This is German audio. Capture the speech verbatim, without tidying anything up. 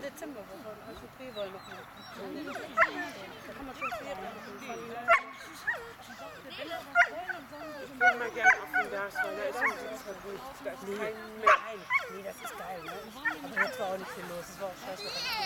Dezemberwoche, also Februar noch mal. Da kann man schon Ferien machen. Ich will mal gerne auf den Berg, weil da ist ein super gut. Da ist kein mehr. Nee, das ist geil, ne? Aber jetzt war auch nicht viel los, es war auch scheiße.